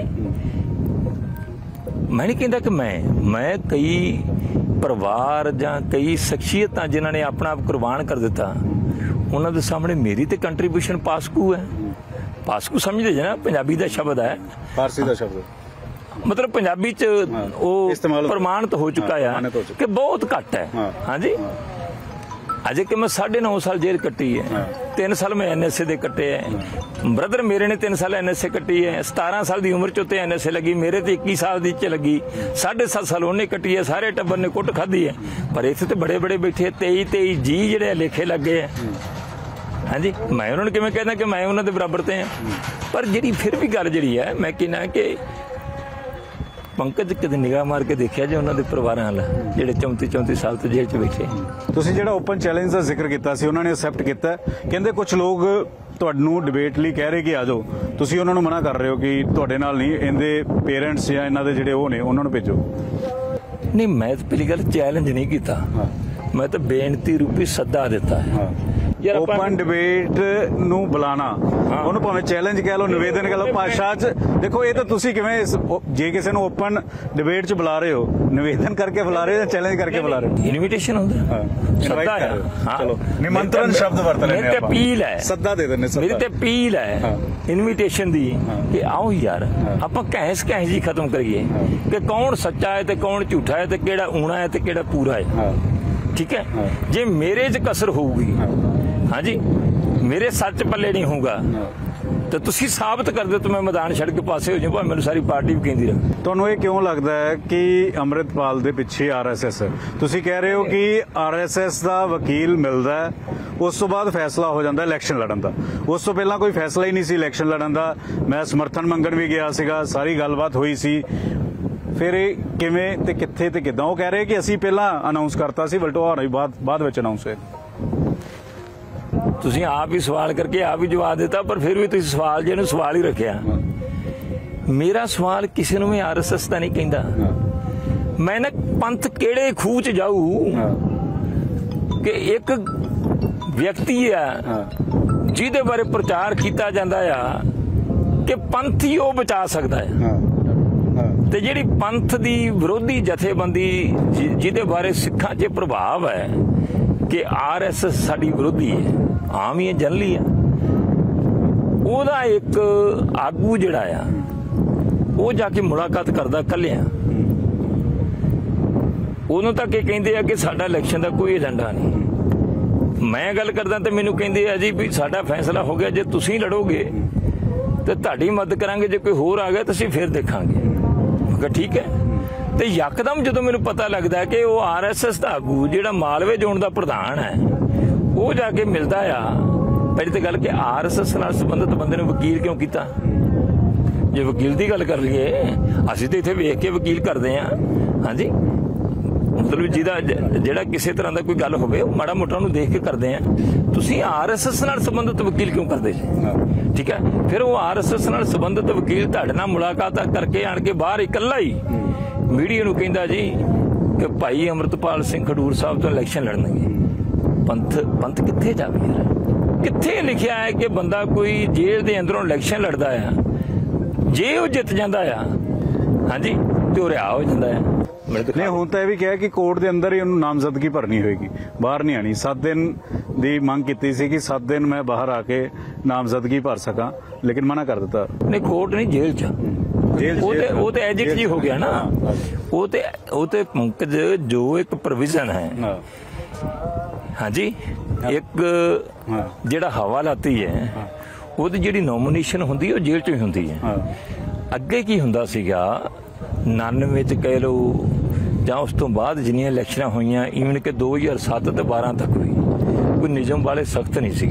ਮੈਂ ਨਹੀਂ ਕਹਿੰਦਾ ਕਿ ਮੈਂ ਕਈ ਪਰਿਵਾਰ ਜਾਂ ਕਈ ਸ਼ਖਸੀਅਤਾਂ ਜਿਨ੍ਹਾਂ ਨੇ ਆਪਣਾ ਆਪ ਕੁਰਬਾਨ ਕਰ ਦਿੱਤਾ, ਉਹਨਾਂ ਦੇ ਸਾਹਮਣੇ ਮੇਰੀ ਤੇ ਕੰਟਰੀਬਿਊਸ਼ਨ ਪਾਸਕੂ ਹੈ। ਪਾਸਕੂ ਸਮਝਦੇ ਜੇ ਨਾ, ਪੰਜਾਬੀ ਦਾ ਸ਼ਬਦ ਹੈ, ਫਾਰਸੀ ਦਾ ਸ਼ਬਦ, ਮਤਲਬ ਪੰਜਾਬੀ ਚ ਉਹ ਪ੍ਰਮਾਣਿਤ ਹੋ ਚੁੱਕਾ ਹੈ ਕਿ ਬਹੁਤ ਘੱਟ ਹੈ। ਹਾਂਜੀ, ਅਜੇ ਕਿ ਮੈਂ 9.5 ਸਾਲ ਜੇਲ੍ਹ ਕੱਟੀ ਹੈ, 3 ਸਾਲ ਮੈਂ NSA ਦੇ ਕੱਟੇ ਹੈ, ਬ੍ਰਦਰ ਮੇਰੇ ਨੇ 3 ਸਾਲ NSA ਕੱਟੀ ਹੈ, 17 ਸਾਲ ਦੀ ਉਮਰ ਚ ਉੱਤੇ NSA ਲੱਗੀ, ਮੇਰੇ ਤੇ 21 ਸਾਲ ਦੀ ਚ ਲੱਗੀ, 7.5 ਸਾਲ ਉਹਨੇ ਕੱਟੀ ਹੈ, ਸਾਰੇ ਟੱਬਰ ਨੇ ਕੁੱਟ ਖਾਧੀ ਹੈ। ਪਰ ਇੱਥੇ ਤੇ ਬੜੇ ਬੜੇ ਬੈਠੇ 23 ਜੀ ਜਿਹੜੇ ਲੇਖੇ ਲੱਗੇ ਹੈ। ਹਾਂਜੀ, ਮੈਂ ਉਹਨਾਂ ਨੂੰ ਕਿਵੇਂ ਕਹਿੰਦਾ ਕਿ ਮੈਂ ਉਹਨਾਂ ਦੇ ਬਰਾਬਰ ਤੇ ਹਾਂ? ਪਰ ਜਿਹੜੀ ਫਿਰ ਵੀ ਗੱਲ ਜਿਹੜੀ ਹੈ, ਮੈਂ ਕਹਿੰਦਾ ਕਿ ਪੰਕਜ ਕਦੇ ਨਿਗਾਹ ਮਾਰ ਕੇ ਦੇਖਿਆ ਜੇ ਉਹਨਾਂ ਦੇ ਪਰਿਵਾਰਾਂ ਵਾਲਾ ਜਿਹੜੇ 34 ਸਾਲ ਤੋਂ ਜੇਲ੍ਹ 'ਚ ਬੈਠੇ। ਤੁਸੀਂ ਜਿਹੜਾ ਓਪਨ ਚੈਲੰਜ ਦਾ ਜ਼ਿਕਰ ਕੀਤਾ ਸੀ, ਉਹਨਾਂ ਨੇ ਐਕਸੈਪਟ ਕੀਤਾ। ਕਹਿੰਦੇ ਕੁਝ ਲੋਕ ਤੁਹਾਨੂੰ ਡਿਬੇਟ ਲਈ ਕਹਿ ਰਹੇ ਕਿ ਆ ਜਾਓ, ਤੁਸੀਂ ਉਹਨਾਂ ਨੂੰ ਮਨਾ ਕਰ ਰਹੇ ਹੋ ਕਿ ਤੁਹਾਡੇ ਨਾਲ ਨਹੀਂ, ਇਹਦੇ ਪੇਰੈਂਟਸ ਜਾਂ ਇਹਨਾਂ ਦੇ ਜਿਹੜੇ ਉਹ ਨੇ ਉਹਨਾਂ ਨੂੰ ਭੇਜੋ। ਨਹੀਂ, ਮੈਂ ਤਾਂ ਪਹਿਲੀ ਗੱਲ ਚੈਲੰਜ ਨਹੀਂ ਕੀਤਾ, ਮੈਂ ਤਾਂ ਬੇਨਤੀ ਰੂਪੀ ਸੱਦਾ ਦਿੱਤਾ ਹੈ। ਓਪਨ ਡਿਬੇਟ ਨੂੰ ਬੁਲਾਣਾ, ਉਹਨੂੰ ਭਾਵੇਂ ਚੈਲੰਜ ਕਹਿ ਲਓ, ਨਿਵੇਦਨ ਕਹਿ ਲਓ, ਭਾਸ਼ਾ 'ਚ ਦੇਖੋ। ਇਹ ਤਾਂ ਤੁਸੀਂ ਕਿਵੇਂ, ਜੇ ਕਿਸੇ ਨੂੰ ਓਪਨ ਡਿਬੇਟ 'ਚ ਬੁਲਾ ਰਹੇ ਹੋ, ਨਿਵੇਦਨ ਕਰਕੇ ਬੁਲਾ ਰਹੇ ਹੋ ਜਾਂ ਚੈਲੰਜ ਕਰਕੇ ਬੁਲਾ ਰਹੇ ਹੋ? ਇਨਵੀਟੇਸ਼ਨ ਹੁੰਦਾ, ਸੱਦਾ ਹੈ। ਚਲੋ, ਨਿਮੰਤਰਣ ਸ਼ਬਦ ਵਰਤ ਲੈਂਦੇ ਆਪਾਂ, ਮੇਰੀ ਤੇ ਅਪੀਲ ਹੈ, ਸੱਦਾ ਦੇ ਦਿੰਦੇ, ਮੇਰੀ ਤੇ ਅਪੀਲ ਹੈ ਇਨਵੀਟੇਸ਼ਨ ਦੀ ਕਿ ਆਓ ਯਾਰ, ਆਪਾਂ ਕਹਿਸ ਜੀ ਖਤਮ ਕਰੀਏ ਕਿ ਕੌਣ ਸੱਚਾ ਹੈ ਤੇ ਕੌਣ ਝੂਠਾ ਹੈ, ਤੇ ਕਿਹੜਾ ਊਣਾ ਹੈ ਤੇ ਕਿਹੜਾ ਪੂਰਾ ਹੈ। ਠੀਕ ਹੈ, ਜੇ ਮੇਰੇ 'ਚ ਕਸਰ ਹੋਊਗੀ, ਹਾਂਜੀ, ਮੇਰੇ ਸੱਚ ਪੱਲੇ ਨਹੀਂ ਹੋਊਗਾ, ਤੇ ਤੁਸੀਂ ਸਾਬਤ ਕਰ ਦਿਓ ਤਾਂ ਮੈਂ ਮੈਦਾਨ ਛੱਡ ਕੇ ਪਾਸੇ ਹੋ ਜਾਊਂ, ਭਾਵੇਂ ਮੈਨੂੰ ਸਾਰੀ ਪਾਰਟੀ ਵੀ ਕਹਿੰਦੀ ਰਹੇ। ਤੁਹਾਨੂੰ ਇਹ ਕਿਉਂ ਲੱਗਦਾ ਹੈ ਕਿ ਅੰਮ੍ਰਿਤਪਾਲ ਦੇ ਪਿੱਛੇ RSS ਹੈ? ਤੁਸੀਂ ਕਹਿ ਰਹੇ ਹੋ ਕਿ RSS ਦਾ ਵਕੀਲ ਮਿਲਦਾ ਹੈ, ਉਸ ਤੋਂ ਬਾਅਦ ਫੈਸਲਾ ਹੋ ਜਾਂਦਾ ਇਲੈਕਸ਼ਨ ਲੜਨ ਦਾ। ਉਸ ਤੋਂ ਪਹਿਲਾਂ ਕੋਈ ਫੈਸਲਾ ਹੀ ਨਹੀਂ ਸੀ ਇਲੈਕਸ਼ਨ ਲੜਨ ਦਾ। ਮੈਂ ਸਮਰਥਨ ਮੰਗਣ ਵੀ ਗਿਆ ਸੀਗਾ, ਸਾਰੀ ਗੱਲਬਾਤ ਹੋਈ ਸੀ। ਫਿਰ ਇਹ ਕਿਵੇਂ ਤੇ ਕਿੱਥੇ ਤੇ ਕਿੱਦਾਂ? ਉਹ ਕਹਿ ਰਹੇ ਕਿ ਅਸੀਂ ਪਹਿਲਾਂ ਅਨਾਉਂਸ ਕਰਤਾ ਸੀ, ਵਲਟੋਹਾ ਹੋਣਾ ਵੀ ਬਾਅਦ ਵਿੱਚ ਅਨਾਉਂਸ ਹੋਇਆ। ਤੁਸੀਂ ਆਪ ਹੀ ਸਵਾਲ ਕਰਕੇ ਆਪ ਹੀ ਜਵਾਬ ਦਿੱਤਾ, ਪਰ ਫਿਰ ਵੀ ਤੁਸੀਂ ਸਵਾਲ ਜਿਹਨੂੰ ਸਵਾਲ ਹੀ ਰੱਖਿਆ। ਮੇਰਾ ਸਵਾਲ ਕਿਸੇ ਨੂੰ ਵੀ RSS ਦਾ ਨਹੀਂ ਕਹਿੰਦਾ। ਮੈਂ ਨਾ ਪੰਥ ਕਿਹੜੇ ਖੂਹ 'ਚ ਜਾਊ ਕਿ ਇੱਕ ਵਿਅਕਤੀ ਆ ਜਿਹਦੇ ਬਾਰੇ ਪ੍ਰਚਾਰ ਕੀਤਾ ਜਾਂਦਾ ਆ ਕਿ ਪੰਥ ਹੀ ਉਹ ਬਚਾ ਸਕਦਾ ਹੈ, ਤੇ ਜਿਹੜੀ ਪੰਥ ਦੀ ਵਿਰੋਧੀ ਜਥੇਬੰਦੀ ਜਿਹਦੇ ਬਾਰੇ ਸਿੱਖਾਂ 'ਚ ਪ੍ਰਭਾਵ ਹੈ ਕਿ RSS ਸਾਡੀ ਵਿਰੋਧੀ ਹੈ, ਆਮ ਹੀ ਜਨਰਲੀ ਆ, ਉਹਦਾ ਇੱਕ ਆਗੂ ਜਿਹੜਾ ਆ ਉਹ ਜਾ ਕੇ ਮੁਲਾਕਾਤ ਕਰਦਾ ਕੱਲਿਆਂ, ਉਹਨੂੰ ਤਾਂ ਕੀ ਕਹਿੰਦੇ ਆ ਕਿ ਸਾਡਾ ਇਲੈਕਸ਼ਨ ਦਾ ਕੋਈ ਏਜੰਡਾ ਨਹੀਂ। ਮੈਂ ਗੱਲ ਕਰਦਾ ਤੇ ਮੈਨੂੰ ਕਹਿੰਦੇ ਆ ਜੀ ਵੀ ਸਾਡਾ ਫੈਸਲਾ ਹੋ ਗਿਆ, ਜੇ ਤੁਸੀਂ ਲੜੋਗੇ ਤੇ ਤੁਹਾਡੀ ਮਦਦ ਕਰਾਂਗੇ, ਜੇ ਕੋਈ ਹੋਰ ਆ ਗਿਆ ਤਾਂ ਅਸੀਂ ਫਿਰ ਦੇਖਾਂਗੇ। ਮੈਂ ਕਿਹਾ ਠੀਕ ਹੈ। ਤੇ ਯਕਦਮ ਜਦੋਂ ਮੈਨੂੰ ਪਤਾ ਲੱਗਦਾ ਕਿ ਉਹ RSS ਦਾ ਆਗੂ ਜਿਹੜਾ ਮਾਲਵੇ ਜ਼ੋਨ ਦਾ ਪ੍ਰਧਾਨ ਹੈ, ਉਹ ਜਾ ਕੇ ਮਿਲਦਾ ਆ, ਪਹਿਲੀ ਤਾਂ ਗੱਲ ਕਿ RSS ਨਾਲ ਸੰਬੰਧਿਤ ਬੰਦੇ ਨੂੰ ਵਕੀਲ ਕਿਉਂ ਕੀਤਾ? ਜੇ ਵਕੀਲ ਦੀ ਗੱਲ ਕਰ ਲਈਏ, ਅਸੀਂ ਤੇ ਇੱਥੇ ਵੇਖ ਕੇ ਵਕੀਲ ਕਰਦੇ ਹਾਂ। ਹਾਂਜੀ, ਮਤਲਬ ਜਿਹੜਾ ਕਿਸੇ ਤਰ੍ਹਾਂ ਦਾ ਕੋਈ ਗੱਲ ਹੋਵੇ ਉਹ ਮਾੜਾ ਮੋਟਾ ਨੂੰ ਦੇਖ ਕੇ ਕਰਦੇ ਆ। ਤੁਸੀਂ RSS ਨਾਲ ਸੰਬੰਧਿਤ ਵਕੀਲ ਕਿਉਂ ਕਰਦੇ ਜੀ? ਠੀਕ ਹੈ, ਫਿਰ ਉਹ RSS ਨਾਲ ਸੰਬੰਧਿਤ ਵਕੀਲ ਤੁਹਾਡੇ ਨਾਲ ਮੁਲਾਕਾਤ ਕਰਕੇ ਆਣ ਕੇ ਬਾਹਰ ਇਕੱਲਾ ਹੀ ਮੀਡੀਆ ਨੂੰ ਕਹਿੰਦਾ ਜੀ ਕਿ ਭਾਈ ਅੰਮ੍ਰਿਤਪਾਲ ਸਿੰਘ ਖਡੂਰ ਸਾਹਿਬ ਤੋਂ ਇਲੈਕਸ਼ਨ ਲੜਨਗੇ। ਪੰਥ ਕਿੱਥੇ ਜਾਵੇ ਯਾਰ? ਕਿੱਥੇ ਲਿਖਿਆ ਹੈ ਕਿ ਬੰਦਾ ਕੋਈ ਜੇਲ੍ਹ ਦੇ ਅੰਦਰੋਂ ਇਲੈਕਸ਼ਨ ਲੜਦਾ ਆ, ਜੇ ਉਹ ਜਿੱਤ ਜਾਂਦਾ ਆ, ਹਾਂਜੀ, ਤੇ ਉਹ ਰਿਹਾ ਹੋ ਜਾਂਦਾ ਆ। ਨਹੀਂ, ਹੁਣ ਤਾਂ ਇਹ ਵੀ ਕਿਹਾ ਕਿ ਕੋਰਟ ਦੇ ਅੰਦਰ ਹੀ ਉਹਨੂੰ ਨਾਮਜ਼ਦਗੀ ਭਰਨੀ ਹੋਏਗੀ, ਬਾਹਰ ਨਹੀਂ ਆਣੀ। 7 ਦਿਨ ਦੀ ਮੰਗ ਕੀਤੀ ਸੀ ਕਿ 7 ਦਿਨ ਮੈਂ ਬਾਹਰ ਆ ਕੇ ਨਾਮਜ਼ਦਗੀ ਭਰ ਸਕਾਂ, ਲੇਕਿਨ ਮਨਾ ਕਰ ਦਿੱਤਾ। ਨਹੀਂ, ਕੋਰਟ ਨਹੀਂ, ਜੇਲ੍ਹ 'ਚ। ਉਹ ਤੇ ਐਜਿਟ ਜੀ ਹੋ ਗਿਆ ਨਾ। ਉਹ ਤੇ ਪੰਕਜ ਜੋ ਇੱਕ ਪ੍ਰੋਵੀਜ਼ਨ ਹੈ, ਹਾਂਜੀ, ਇੱਕ ਜਿਹੜਾ ਹਵਾਲਾਤੀ ਹੈ, ਉਹਦੀ ਜਿਹੜੀ ਨੋਮੀਨੇਸ਼ਨ ਹੁੰਦੀ ਉਹ ਜੇਲ੍ਹ 'ਚ ਹੀ ਹੁੰਦੀ ਹੈ। ਅੱਗੇ ਕੀ ਹੁੰਦਾ ਸੀਗਾ 99 'ਚ ਕਹਿ ਲਓ ਜਾਂ ਉਸ ਤੋਂ ਬਾਅਦ ਜਿੰਨੀਆਂ ਇਲੈਕਸ਼ਨਾਂ ਹੋਈਆਂ, ਈਵਨ ਕਿ 2007 ਤੇ 12 ਤੱਕ ਵੀ ਕੋਈ ਨਿਯਮ ਵਾਲੇ ਸਖਤ ਨਹੀਂ ਸੀਗੇ।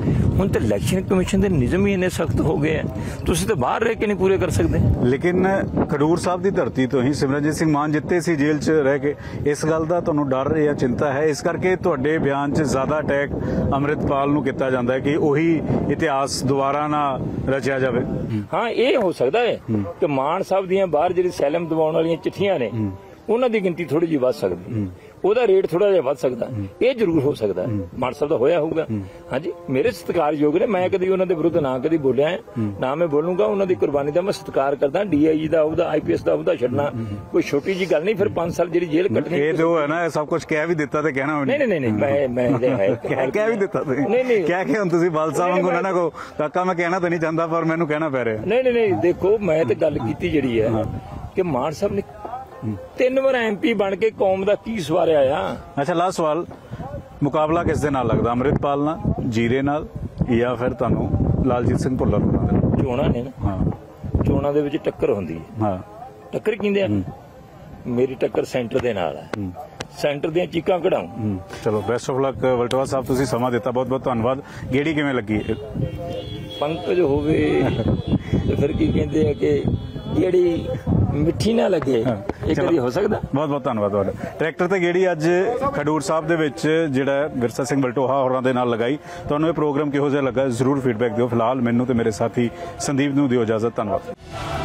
ਹੁਣ ਤਾਂ ਇਲੈਕਸ਼ਨ ਕਮਿਸ਼ਨ ਦੇ ਨਿਯਮ ਹੀ ਇੰਨੇ ਸਖਤ ਹੋ ਗਏ ਆ, ਤੁਸੀਂ ਤਾਂ ਬਾਹਰ ਰਹਿ ਕੇ ਨਹੀਂ ਪੂਰੇ ਕਰ ਸਕਦੇ। ਲੇਕਿਨ ਖਡੂਰ ਸਾਹਿਬ ਦੀ ਧਰਤੀ ਤੋਂ ਹੀ ਸਿਮਰਨਜੀਤ ਸਿੰਘ ਮਾਨ ਜਿੱਤੇ ਸੀ ਜੇਲ੍ਹ 'ਚ ਰਹਿ ਕੇ, ਇਸ ਗੱਲ ਦਾ ਤੁਹਾਨੂੰ ਡਰ ਜਾਂ ਚਿੰਤਾ ਹੈ? ਇਸ ਕਰਕੇ ਤੁਹਾਡੇ ਬਿਆਨ 'ਚ ਜ਼ਿਆਦਾ ਅਟੈਕ ਅੰਮ੍ਰਿਤਪਾਲ ਨੂੰ ਕੀਤਾ ਜਾਂਦਾ ਹੈ ਕਿ ਉਹੀ ਇਤਿਹਾਸ ਦੁਬਾਰਾ ਨਾ ਰਚਿਆ ਜਾਵੇ। ਹਾਂ, ਇਹ ਹੋ ਸਕਦਾ ਹੈ ਕਿ ਮਾਨ ਸਾਹਿਬ ਦੀਆਂ ਬਾਹਰ ਜਿਹੜੀ ਸੈਲਮ ਦਵਾਉਣ ਵਾਲੀਆਂ ਚਿੱਠੀਆਂ ਨੇ ਉਹਨਾਂ ਦੀ ਗਿਣਤੀ ਥੋੜੀ ਜਿਹੀ ਵੱਧ ਸਕਦੀ, ਉਹਦਾ ਰੇਟ ਥੋੜਾ ਜਿਹਾ ਵੱਧ ਸਕਦਾ, ਇਹ ਜ਼ਰੂਰ ਹੋ ਸਕਦਾ। ਮਾਨ ਸਾਹਿਬ ਦਾ ਹੋਇਆ ਹੋਊਗਾ। ਹਾਂਜੀ, ਮੇਰੇ ਸਤਿਕਾਰਯੋਗ ਨੇ, ਮੈਂ ਕਦੀ ਉਹਨਾਂ ਦੇ ਵਿਰੁੱਧ ਨਾ ਕਦੀ ਬੋਲਿਆ ਨਾ ਮੈਂ ਬੋਲੂੰਗਾ। ਉਹਨਾਂ ਦੀ ਕੁਰਬਾਨੀ ਦਾ ਮੈਂ ਸਤਿਕਾਰ ਕਰਦਾ। DIG ਦਾ ਉਹਦਾ IPS ਦਾ ਉਹਦਾ ਛੱਡਣਾ ਕੋਈ ਛੋਟੀ ਜੀ ਗੱਲ ਨਹੀਂ। ਫਿਰ 5 ਸਾਲ ਜਿਹੜੀ ਜੇਲ੍ਹ ਕੱਟਣੀ, ਇਹ ਜੋ ਹੈ ਨਾ, ਇਹ ਸਭ ਕੁਝ ਕਹਿ ਵੀ ਦਿੱਤਾ ਤੇ ਕਹਿਣਾ ਨਹੀਂ ਮੈਂ ਕਹਿ ਵੀ ਦਿੱਤਾ ਤੁਸੀਂ, ਕਹਿ ਕੇ ਹੁਣ ਤੁਸੀਂ ਬਲ ਸਾਹਿਬ ਵਾਂਗੂ ਨਾ ਕਹੋ ਕਾਕਾ ਮੈਂ ਕਹਿਣਾ ਤਾਂ ਨਹੀਂ ਚਾਹੁੰਦਾ ਪਰ ਮੈਨੂੰ ਕਹਿਣਾ ਪੈ ਰਿਹਾ। ਨਹੀਂ ਦੇਖੋ, ਮੈਂ ਤੇ ਗੱਲ ਕੀਤੀ ਜਿਹੜੀ ਹੈ ਕਿ ਮਾਨ ਸਾਹਿਬ ਨੇ 3 ਵਾਰ MP ਬਣ ਕੇ ਕੌਮ ਦਾ ਕੀ ਸਵਾਰਿਆ ਆ। ਅੱਛਾ, ਲਾਸਟ ਸਵਾਲ, ਮੁਕਾਬਲਾ ਕਿਸ ਦੇ ਨਾਲ ਲੱਗਦਾ? ਅੰਮ੍ਰਿਤਪਾਲ ਨਾਲ, ਜੀਰੇ ਨਾਲ, ਜਾਂ ਫਿਰ ਤੁਹਾਨੂੰ ਲਾਲਜੀਤ ਸਿੰਘ ਭੁੱਲਰ ਨਾਲ? ਚੋਣਾਂ ਨੇ ਨਾ, ਹਾਂ, ਚੋਣਾਂ ਦੇ ਵਿੱਚ ਟੱਕਰ ਹੁੰਦੀ ਹੈ। ਹਾਂ, ਟੱਕਰ ਕਿੰਦੇ ਆ? ਮੇਰੀ ਟੱਕਰ ਸੈਂਟਰ ਦੇ ਨਾਲ ਹੈ। ਸੈਂਟਰ ਦੀਆਂ ਚੀਕਾਂ ਕਢਾਉਂ। ਚਲੋ, best of luck Valtoha Sahib, ਤੁਸੀਂ ਸਮਾਂ ਦਿੱਤਾ, ਬਹੁਤ ਬਹੁਤ ਧੰਨਵਾਦ। ਗੇੜੀ ਕਿਵੇਂ ਲੱਗੀ? ਪੰਕਜ ਹੋਵੇ ਤੇ ਫਿਰ ਕੀ ਕਹਿੰਦੇ ਆ ਕਿ ਜਿਹੜੀ ਮਿੱਠੀ ਨਾ ਲੱਗੇ, ਇਹ ਕਦੀ ਹੋ ਸਕਦਾ? ਬਹੁਤ ਬਹੁਤ ਧੰਨਵਾਦ ਤੁਹਾਡਾ। ਟਰੈਕਟਰ ਤੇ ਗੇੜੀ ਅੱਜ ਖਡੂਰ ਸਾਹਿਬ ਦੇ ਵਿੱਚ ਜਿਹੜਾ ਵਿਰਸਾ ਸਿੰਘ ਵਲਟੋਹਾ ਹੋਰਾਂ ਦੇ ਨਾਲ ਲਗਾਈ। ਤੁਹਾਨੂੰ ਇਹ ਪ੍ਰੋਗਰਾਮ ਕਿਹੋ ਜਿਹਾ ਲੱਗਾ ਜ਼ਰੂਰ ਫੀਡਬੈਕ ਦਿਓ। ਫਿਲਹਾਲ ਮੈਨੂੰ ਤੇ ਮੇਰੇ ਸਾਥੀ ਸੰਦੀਪ ਨੂੰ ਦਿਓ ਇਜਾਜ਼ਤ। ਧੰਨਵਾਦ।